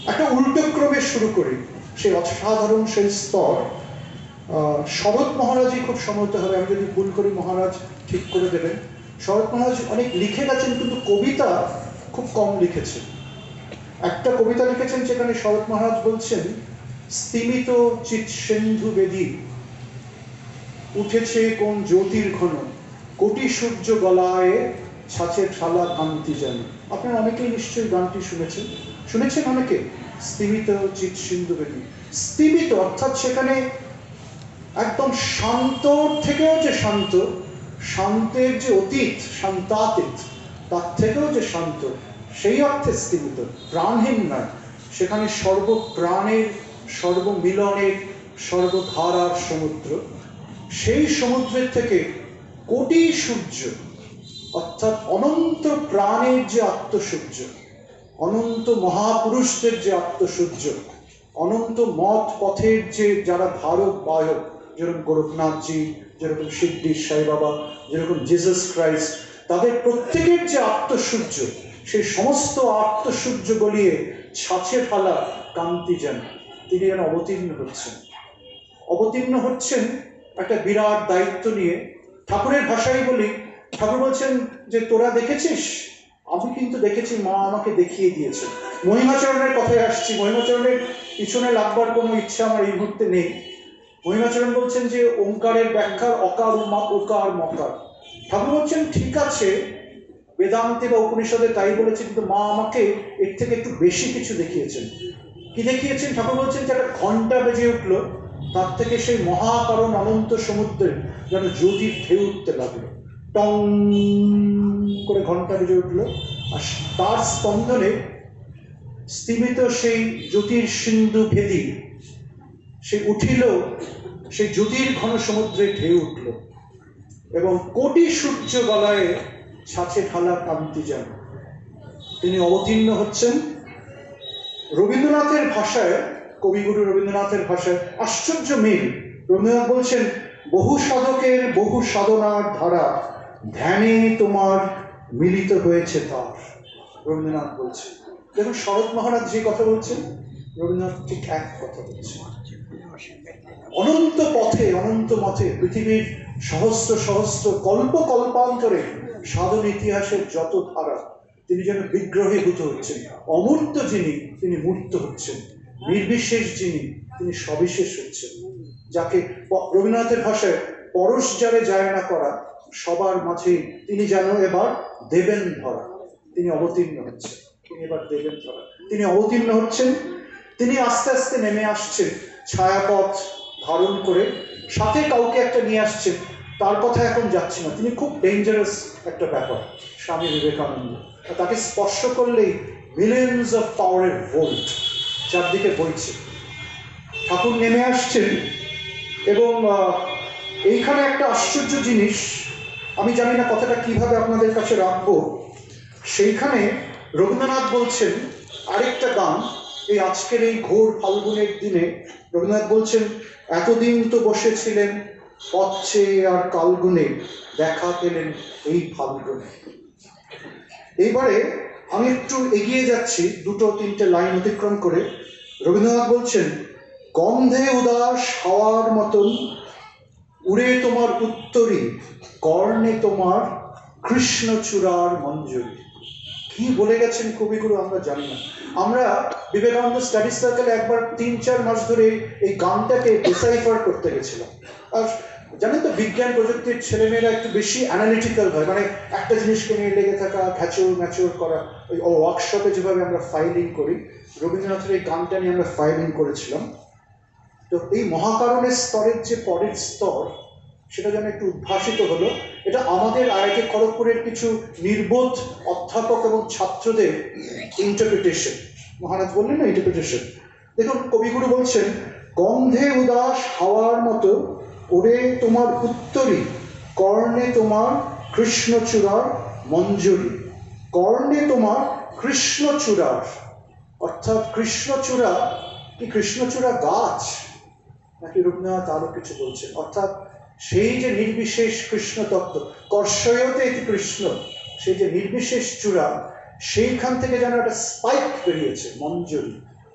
একটা উল্টো ক্রমে শুরু করি, সেই অসাধারণ সেই স্তর। শরৎ মহারাজই খুব সম্ভবত হবে, আমি যদি ভুল করি মহারাজ ঠিক করে দেবেন। শরৎ মহারাজ অনেক লিখে গেছেন, কিন্তু কবিতা খুব কম লিখেছেন। একটা কবিতা লিখেছেন যেখানে শরৎ মহারাজ বলছেন, স্তিমিত চিৎ সিন্ধু বেদী, উঠেছে কোন জ্যোতির ঘন, কোটি সূর্য গলায় ছাঁচে ঠালা কান্তি যেন। আপনারা অনেকেই নিশ্চয়ই গানটি শুনেছেন অনেকে। স্তিমিত চিৎ সিন্ধু বেদী, স্তিমিত অর্থাৎ সেখানে একদম শান্ত থেকেও যে শান্ত, শান্তের যে অতীত শান্তাতীত, তার থেকেও যে শান্ত, সেই অর্থে স্তিমিত, প্রাণহীন নয়। সেখানে সর্বপ্রাণের, সর্বমিলনের, সর্বধারার সমুদ্র। সেই সমুদ্রের থেকে কোটি সূর্য, অর্থাৎ অনন্ত প্রাণের যে আত্মসূর্য, অনন্ত মহাপুরুষদের যে আত্মসূর্য, অনন্ত মত পথের যে যারা ধারক বাহক, যেরকম গোরখনাথজি, যেরকম সিদ্ধি সাই বাবা, যেরকম জিসাস ক্রাইস্ট, তাদের প্রত্যেকের যে আত্মসূর্য, সেই সমস্ত আত্মসূর্য গলিয়ে ছাঁচে ফেলা কান্তি যেন তিনি যেন অবতীর্ণ হচ্ছেন একটা বিরাট দায়িত্ব নিয়ে। ঠাকুরের ভাষায় বলি, ঠাকুর বলছেন যে তোরা দেখেছিস, আমি কিন্তু দেখেছি, মা আমাকে দেখিয়ে দিয়েছে। মহিমাচরণের কথায় আসছি, মহিমাচরণের পিছনে লাগবার কোনো ইচ্ছা আমার এই মুহূর্তে নেই। মহিমাচরণ বলছেন যে ওঙ্কারের ব্যাখ্যার অকার উকার মকার। ঠাকুর বলছেন ঠিক আছে, বেদান্তে বা উপনিষদে তাই বলেছে, কিন্তু মা আমাকে এর থেকে একটু বেশি কিছু দেখিয়েছেন। কি দেখিয়েছেন? ঠাকুর বলছেন যে একটা ঘন্টা বেজে উঠলো, তার থেকে সেই মহাকারণ অনন্ত সমুদ্রে যেন জ্যোতির ঢেউ উঠতে লাগলো, টং করে ঘন্টা বেজে উঠলো, আর তার স্পন্দনে স্তিমিত সেই জ্যোতির সিন্ধু ভেদী সে উঠিল, সেই জ্যোতির ঘন সমুদ্রে ঢেউ উঠল, এবং কোটি সূর্য গলায় ছাঁচে ঢালা কান্তি যেন তিনি অবতীর্ণ হচ্ছেন। রবীন্দ্রনাথের ভাষায়, কবিগুরু রবীন্দ্রনাথের ভাষায় আশ্চর্য মিল। রবীন্দ্রনাথ বলছেন, বহু সাধকের বহু সাধনার ধারা ধ্যানে তোমার মিলিত হয়েছে তার। রবীন্দ্রনাথ বলছেন। দেখুন শরৎ মহারাজ যে কথা বলছেন, রবীন্দ্রনাথ ঠিক এক কথা বলছেন। অনন্ত পথে, অনন্ত মতে পৃথিবীর সহস্র সহস্র কল্প কল্পান্তরে সাধন ইতিহাসের যত ধারা, তিনি যেন বিগ্রহীভূত হচ্ছেন। অমূর্ত যিনি, তিনি মূর্ত হচ্ছেন। নির্বিশেষ যিনি, তিনি সবিশেষ হচ্ছেন। যাকে রবীন্দ্রনাথের ভাষায় পরশ যারে যায় না করা, সবার মাঝে তিনি যেন এবার দেবেন ধরা। তিনি অবতীর্ণ হচ্ছেন, তিনি এবার দেবেন ধরা, তিনি অবতীর্ণ হচ্ছেন। তিনি আস্তে আস্তে নেমে আসছেন ছায়াপথ ধারণ করে, সাথে কাউকে একটা নিয়ে আসছেন। তার কথা এখন যাচ্ছি না, তিনি খুব ডেঞ্জারাস একটা ব্যাপার, স্বামী বিবেকানন্দ। তাকে স্পর্শ করলেই মিলিয়নস অফ পাওয়ারের ভোল্ট চারদিকে বইছে। ঠাকুর নেমে আসছেন, এবং এইখানে একটা আশ্চর্য জিনিস, আমি জানি না কথাটা কিভাবে আপনাদের কাছে রাখবো। সেইখানে রবীন্দ্রনাথ বলছেন আরেকটা গান, এই আজকের এই ঘোর ফাল্গুনের দিনে রবীন্দ্রনাথ বলছেন, এতদিন তো বসেছিলেন পথে আর কালগুনে, দেখা পেলেন এই ফাল্গুনে। এইবারে আমি একটু এগিয়ে যাচ্ছি, দুটো তিনটে লাইন অতিক্রম করে। রবীন্দ্রনাথ বলছেন, গন্ধে উদাস হাওয়ার মতন উড়ে তোমার উত্তরী, কর্ণে তোমার কৃষ্ণচূড়ার মঞ্জুরি। কি বলে গেছেন কবিগুরু আমরা জানি না। আমরা বিবেকানন্দ স্টাডি সার্কেলে একবার ৩-৪ মাস ধরে এই গানটাকে ডিসাইফার করতে গেছিলাম। আর জানেন তো, বিজ্ঞান প্রযুক্তির ছেলেমেয়েরা একটু বেশি অ্যানালিটিক্যাল হয়, মানে একটা জিনিসকে নিয়ে লেগে থাকা, ম্যাচুর করা। ওই ওয়ার্কশপে যেভাবে আমরা ফাইলিং করি, রবীন্দ্রনাথের এই গানটা নিয়ে আমরা ফাইলিং করেছিলাম। তো এই মহাকারণের স্তরের যে পরের স্তর, সেটা যেন একটু উদ্ভাসিত হলো। এটা আমাদের IIT খড়গপুরের কিছু নির্বোধ অধ্যাপক এবং ছাত্রদের ইন্টারপ্রিটেশন। মহারাজ বললেন না ইন্টারপ্রিটেশন। দেখুন কবিগুরু বলছেন, গন্ধে উদাস হাওয়ার মতো ওরে তোমার উত্তরী, কর্ণে তোমার কৃষ্ণচূড়ার মঞ্জুরি। কর্ণে তোমার কৃষ্ণচূড়ার, অর্থাৎ কৃষ্ণচূড়া কি কৃষ্ণচূড়া গাছ নাকি রবীন্দ্রনাথ আরো কিছু বলছেন? অর্থাৎ সেই যে নির্বিশেষ কৃষ্ণ তত্ত্ব, কর্ষয়তে এটি কৃষ্ণ, সেই যে নির্বিশেষ চূড়া, সেইখান থেকে যেন একটা স্পাইক বেরিয়েছে, মঞ্জুরি।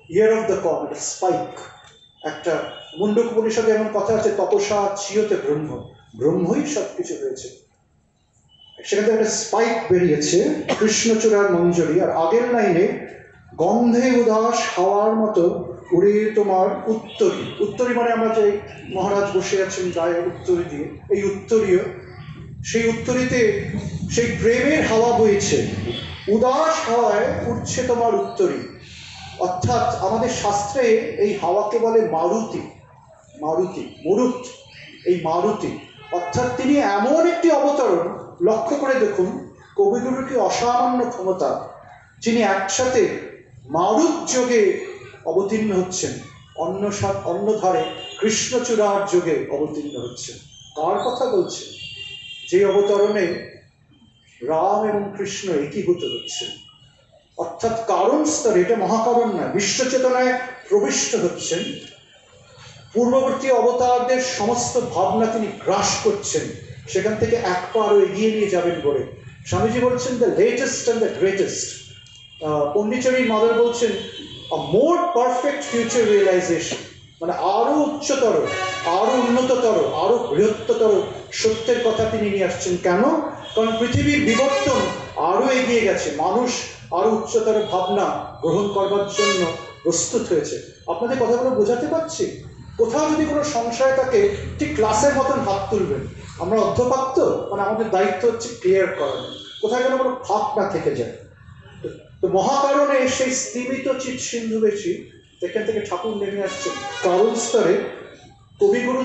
Ear of the corn, spike. একটা মুন্ডক উপনিষদে এমন কথা আছে, তপসা চিয়তে ব্রহ্ম, ব্রহ্মই সব কিছু হয়েছে। সেখান থেকে একটা স্পাইক বেরিয়েছে, কৃষ্ণচূড়ার মঞ্জরি। আর আগের লাইনে গন্ধে উদাস হাওয়ার মতো উড়ে তোমার উত্তরী। উত্তরী মানে আমরা যে মহারাজ বসে আছেন গায়ে উত্তরী দিয়ে, এই উত্তরীয়, সেই উত্তরীতে সেই প্রেমের হাওয়া বইছে, উদাস হাওয়ায় উঠছে তোমার উত্তরী। অর্থাৎ আমাদের শাস্ত্রে এই হাওয়াকে বলে মারুতি, মারুতি, মরুত, এই মারুতি। অর্থাৎ তিনি এমন একটি অবতরণ, লক্ষ্য করে দেখুন কবিগুরুর কি অসামান্য ক্ষমতা, যিনি একসাথে মারুত যোগে অবতীর্ণ হচ্ছেন, অন্য ধারে কৃষ্ণচূড়ার যোগে অবতীর্ণ হচ্ছেন। কার কথা বলছেন? যে অবতরণে রাম এবং কৃষ্ণ একীভূত হচ্ছেন। অর্থাৎ কারণ স্তরে, এটা মহাকারণ না, বিশ্বচেতনায় প্রবিষ্ট হচ্ছেন। পূর্ববর্তী অবতারদের সমস্ত ভাবনা তিনি গ্রাস করছেন, সেখান থেকে এক পা আরো এগিয়ে নিয়ে যাবেন বলে। স্বামীজি বলছেন the latest and the greatest. পন্ডিচেরির মাদার বলছেন a more perfect future realisation, মানে আরো উচ্চতর, আরো উন্নততর, আরো বৃহত্তর সত্যের কথা তিনি নিয়ে আসছেন। কেন? কারণ পৃথিবীর বিবর্তন আরো এগিয়ে গেছে, মানুষ আরো উচ্চতর ভাবনা গ্রহণ করবার জন্য প্রস্তুত হয়েছে। আপনাদের কথাগুলো বোঝাতে পারছি? কোথাও যদি কোনো সংশয় থাকে ঠিক ক্লাসের মতন হাত তুলবেন। আমরা অধ্যপাত্য, মানে আমাদের দায়িত্ব হচ্ছে ক্লিয়ার করানো, কোথায় যেন কোনো ফাঁক না থেকে যায়। তো মহাকারণে সেই স্তিমিত চিৎ সিন্ধু বেশি, এখান থেকে ঠাকুর নেমে আসছেন কারণ স্তরে। কবিগুরু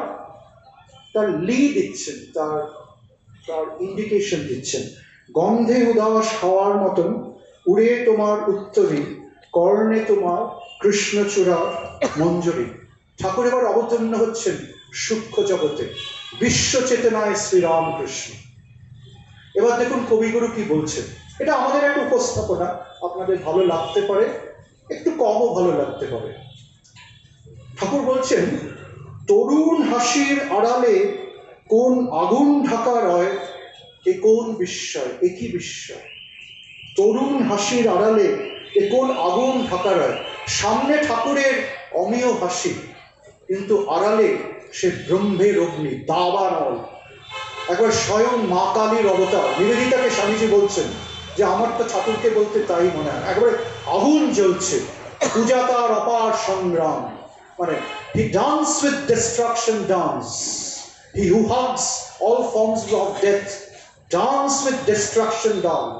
তার লি দিচ্ছেন, তার ইন্ডিকেশন দিচ্ছেন। গন্ধে উদাস হাওয়ার মতন উড়ে তোমার উত্তরী, কর্ণে তোমার কৃষ্ণচূড়ার মঞ্জরি। ঠাকুর এবার অবতীর্ণ হচ্ছেন সূক্ষ্ম জগতে, বিশ্ব চেতনায় শ্রীরামকৃষ্ণ। এবার দেখুন কবিগুরু কি বলছেন। এটা আমাদের একটা উপস্থাপনা, আপনাদের ভালো লাগতে পারে, একটু কমও ভালো লাগতে পারে। ঠাকুর বলছেন, তরুণ হাসির আড়ালে কোন আগুন ঢাকা রয়, এ কোন বিস্ময়, এ কি বিস্ময়। তরুণ হাসির আড়ালে এ কোন আগুন ঢাকা রয়। সামনে ঠাকুরের অমেয় হাসি, কিন্তু আড়ালে সে ব্রহ্মের অগ্নি, দাবানল, একবার স্বয়ং মা কালীর অবতার। নিবেদিতাকে স্বামীজি বলছেন যে আমার তো ঠাকুরকে বলতে তাই মনে হয়, একবারে আগুন জ্বলছে, পূজা তার অপার সংগ্রাম। মানে he dance with destruction dance, he who hugs all forms of death dance with destruction dance,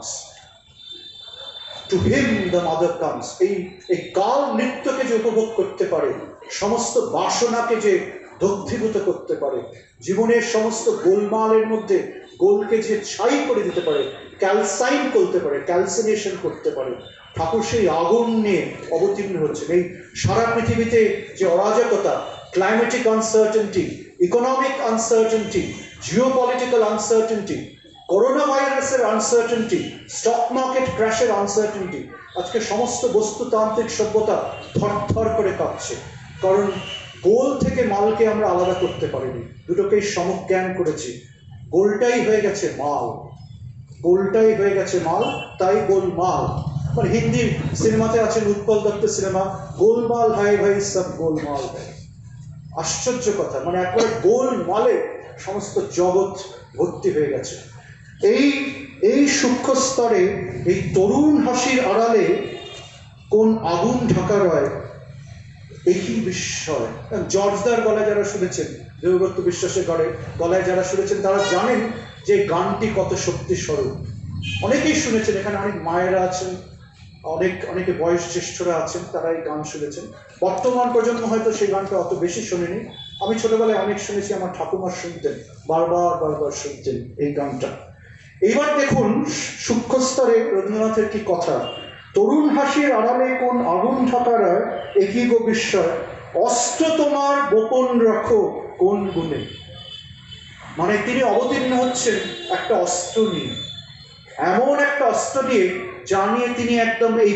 to him the mother comes. এই কাল নৃত্যকে যে উপভোগ করতে পারে, সমস্ত বাসনাকে যে দগ্ধীভূত করতে পারে, জীবনের সমস্ত গোলমালের মধ্যে গোলকে যে ছাই করে দিতে পারে, ক্যালসাইন করতে পারে, ক্যালসিনেশন করতে পারে, ঠাকুর সেই আগুন নিয়ে অবতীর্ণ হচ্ছেন। এই সারা পৃথিবীতে যে অরাজকতা, climatic uncertainty, economic uncertainty, geopolitical uncertainty, corona ভাইরাসের আনসার্টেনটি, স্টক মার্কেট ক্র্যাশের আনসার্টেনটি, আজকে সমস্ত বস্তুতান্ত্রিক সভ্যতা থরথর করে কাঁপছে। কারণ গোল থেকে মালকে আমরা আলাদা করতে পারিনি, দুটোকেই সমজ্ঞান করেছি। গোলটাই হয়ে গেছে মাল, গোলটাই হয়ে গেছে মাল, তাই গোলমাল। মানে হিন্দি সিনেমাতে আছেন উৎপল দত্তের সিনেমা, গোলমাল হাই ভাই সব গোলমাল ভাই। আশ্চর্য কথা, মানে একবারে গোলমালে সমস্ত জগৎ ভর্তি হয়ে গেছে। এই সূক্ষ্ম স্তরে এই তরুণ হাসির আড়ালে কোন আগুন ঢাকা রয়, একই বিস্ময়। জর্জদার গলায় যারা শুনেছেন, দেবব্রত বিশ্বাসের গলায় যারা শুনেছেন, তারা জানেন যে গানটি কত শক্তি স্বরূপ। অনেকেই শুনেছেন, এখানে অনেক মায়েরা আছেন, অনেকে বয়স জ্যেষ্ঠরা আছেন, তারা এই গান শুনেছেন। বর্তমান প্রজন্ম হয়তো সেই গানটা অত বেশি শোনেনি, আমি ছোটবেলায় অনেক শুনেছি, আমার ঠাকুমা শুনতেন, বারবার শুনতেন এই গানটা। এইবার দেখুন সূক্ষ্ম স্তরে রবীন্দ্রনাথের কি কথা। তরুণ হাসির আড়ালে কোন আগুন ঢাকা রয়, একই গো বিস্ময়, অস্ত্র তোমার গোপন রাখো কোন গুণে। মানে তিনি অবতীর্ণ হচ্ছেন একটা অস্ত্র নিয়ে, এমন একটা অস্ত্র নিয়ে যা নিয়ে তিনি একদম এই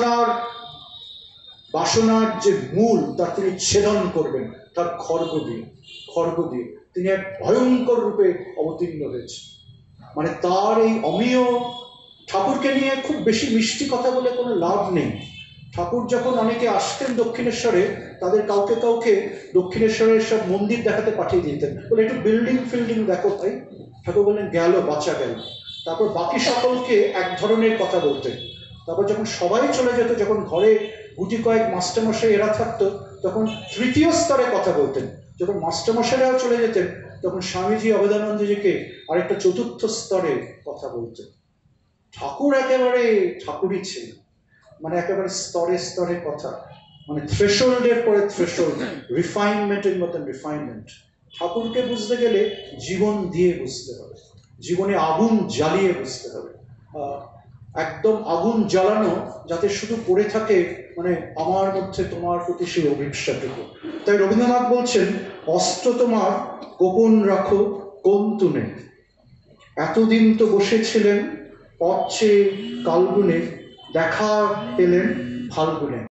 বাসনার যে মূল তা তিনি ছেদন করবেন, তার খড়গ দিয়ে তিনি এক ভয়ঙ্কর রূপে অবতীর্ণ হয়েছে। মানে তার এই অমেয় ঠাকুরকে নিয়ে খুব বেশি মিষ্টি কথা বলে কোনো লাভ নেই। ঠাকুর যখন অনেকে আসতেন দক্ষিণেশ্বরে, তাদের কাউকে কাউকে দক্ষিণেশ্বরের সব মন্দির দেখাতে পাঠিয়ে দিতেন, বলে একটু বিল্ডিং ফিল্ডিং দেখো ভাই। ঠাকুর বললেন গেল, বাঁচা গেল। তারপর বাকি সকলকে এক ধরনের কথা বলতেন। তারপর যখন সবাই চলে যেত, যখন ঘরে গুটি কয়েক মাস্টারমশাই এরা থাকতো, তখন তৃতীয় স্তরে কথা বলতেন। যখন মাস্টারমশাইরাও চলে যেতেন, তখন স্বামীজি অবদানন্দজিকে আরেকটা চতুর্থ স্তরে কথা বলতেন। ঠাকুর একেবারে ঠাকুরই ছিলেন, মানে একেবারে স্তরে স্তরে কথা, মানে থ্রেশোল্ডের পরে থ্রেশোল্ড, রিফাইনমেন্টের মতন রিফাইনমেন্ট। ঠাকুরকে বুঝতে গেলে জীবন দিয়ে বুঝতে হবে, জীবনে আগুন জ্বালিয়ে বুঝতে হবে, একদম আগুন জ্বালানো, যাতে শুধু পড়ে থাকে মানে আমার মধ্যে তোমার প্রতি সেই অভিপ্সাটুকু। তাই রবীন্দ্রনাথ বলছেন, অস্ত্র তোমার গোপন রাখো কন্তুনে, এতদিন তো বসেছিলেন পথে কালগুনে, দেখা পেলেন ফাল্গুনে।